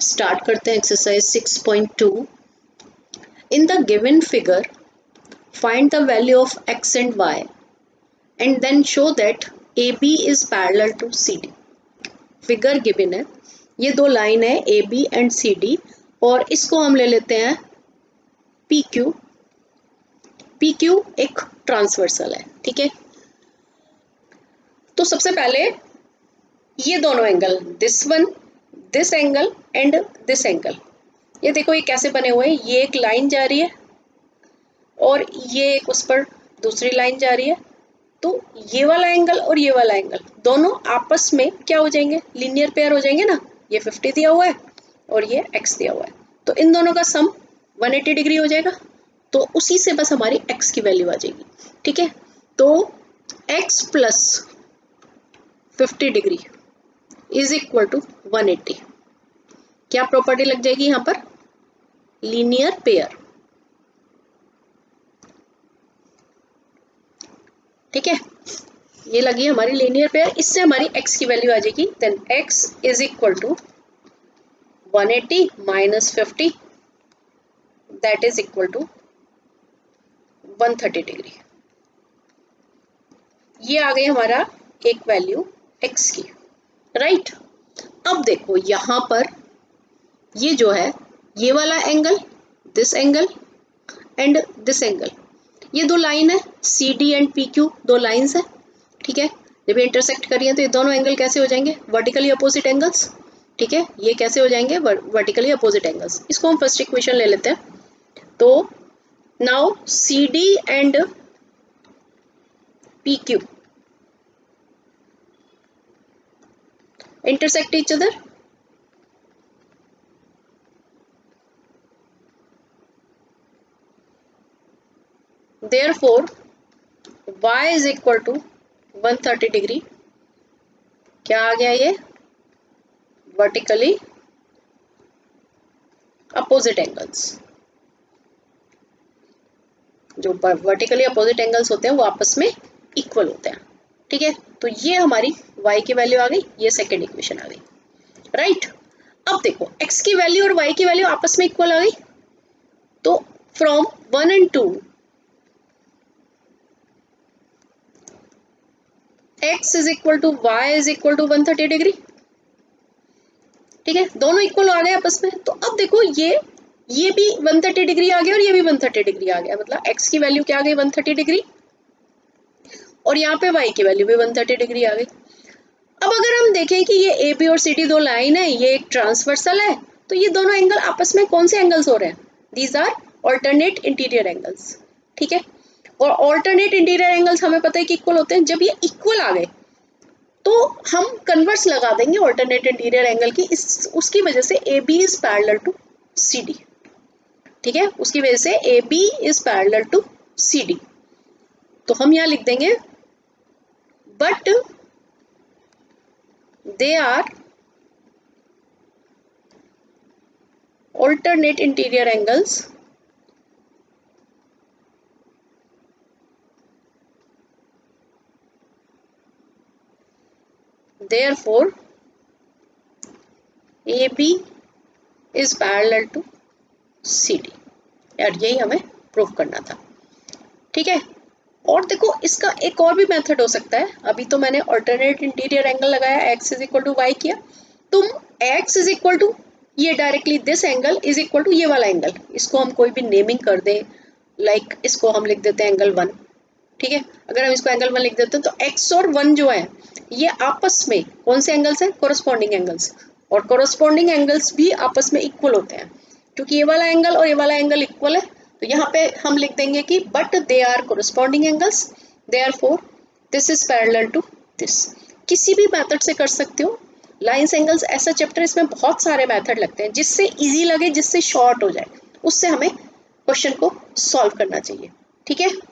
Start करते हैं exercise 6.2। In the given figure find the value of x and y and then show that A B is parallel to C D. Figure given है, ये दो line है A B and C D, और इसको हम ले लेते हैं पी क्यू। पी क्यू एक ट्रांसवर्सल है, ठीक है। तो सबसे पहले ये दोनों angle, this one, this angle and this angle, ये देखो ये कैसे बने हुए हैं। ये एक लाइन जा रही है और ये एक उस पर दूसरी लाइन जा रही है। तो ये वाला एंगल और ये वाला एंगल दोनों आपस में क्या हो जाएंगे, लीनियर पेयर हो जाएंगे ना। ये 50 दिया हुआ है और ये x दिया हुआ है, तो इन दोनों का सम 180 डिग्री हो जाएगा। तो उसी से बस हमारी x की वैल्यू आ जाएगी, ठीक है। तो x plus 50 degree is equal to 180। क्या प्रॉपर्टी लग जाएगी यहाँ पर, लीनियर पेयर, ठीक है। ये लगी हमारी लीनियर पेयर, इससे हमारी x की वैल्यू आ जाएगी। Then x is equal to 180 minus 50, that is equal to 130 degree. ये आ गई हमारा एक वैल्यू x की, राइट। अब देखो यहाँ पर ये जो है, ये वाला angle, this angle and this angle, ये दो लाइन है C D and P Q, दो लाइंस है, ठीक है। जब ये इंटरसेक्ट करिए तो ये दोनों एंगल कैसे हो जाएंगे, वर्टिकली अपोजिट एंगल्स, ठीक है। ये कैसे हो जाएंगे, वर्टिकली अपोजिट एंगल्स। इसको हम फर्स्ट इक्वेशन ले लेते हैं। तो now C D and P Q intersect each other, therefore y is equal to 130 degree. क्या आ गया, ये वर्टिकली अपोजिट एंगल्स। जो वर्टिकली अपोजिट एंगल्स होते हैं वो आपस में इक्वल होते हैं, ठीक है। तो ये हमारी y की वैल्यू आ गई, ये सेकेंड इक्वेशन आ गई, राइट। अब देखो x की वैल्यू और y की वैल्यू आपस में इक्वल आ गई। तो from 1 and 2 x is equal to y is equal to 130 degree, ठीक है। दोनों इक्वल आ गए आपस में। तो अब देखो ये भी 130 डिग्री आ गया और ये भी 130 डिग्री आ गया, मतलब x की वैल्यू क्या आ गई 130 डिग्री, और यहाँ पे y की वैल्यू भी 130 डिग्री आ गई। अब अगर हम देखें कि ये ए बी और सी डी दो लाइन है, ये एक ट्रांसवर्सल है, तो ये दोनों एंगल आपस में कौन से एंगल्स हो रहे हैं, these are alternate interior angles, ठीक है। और ऑल्टरनेट इंटीरियर एंगल्स हमें पता है कि इक्वल होते हैं। जब ये इक्वल आ गए तो हम कन्वर्स लगा देंगे ऑल्टरनेट इंटीरियर एंगल की, उसकी वजह से A B is parallel to C D, ठीक है। उसकी वजह से A B is parallel to C D. तो हम यहाँ लिख देंगे but they are alternate interior angles therefore AB is parallel to CD। यार यही हमें प्रूव करना था, ठीक है। और देखो इसका एक और भी मेथड हो सकता है। अभी तो मैंने ऑल्टरनेट इंटीरियर एंगल लगाया, x is equal to y किया। तुम x इज इक्वल टू ये directly this angle is equal to ये वाला एंगल, इसको हम कोई भी नेमिंग कर दें, लाइक इसको हम लिख देते हैं एंगल 1, ठीक है। अगर हम इसको एंगल 1 लिख देते हैं तो x और 1 जो है ये आपस में कौन से एंगल्स हैं, कोरस्पॉन्डिंग एंगल्स, और कोरस्पॉन्डिंग एंगल्स भी आपस में इक्वल होते हैं, क्योंकि ये वाला एंगल और ये वाला एंगल इक्वल है। तो यहाँ पे हम लिख देंगे कि but they are corresponding angles, therefore this is parallel to this. किसी भी मेथड से कर सकते हो, लाइंस एंगल्स ऐसा चैप्टर, इसमें बहुत सारे मेथड लगते हैं, जिससे इजी लगे, जिससे शॉर्ट हो जाए, उससे हमें क्वेश्चन को सॉल्व करना चाहिए, ठीक है।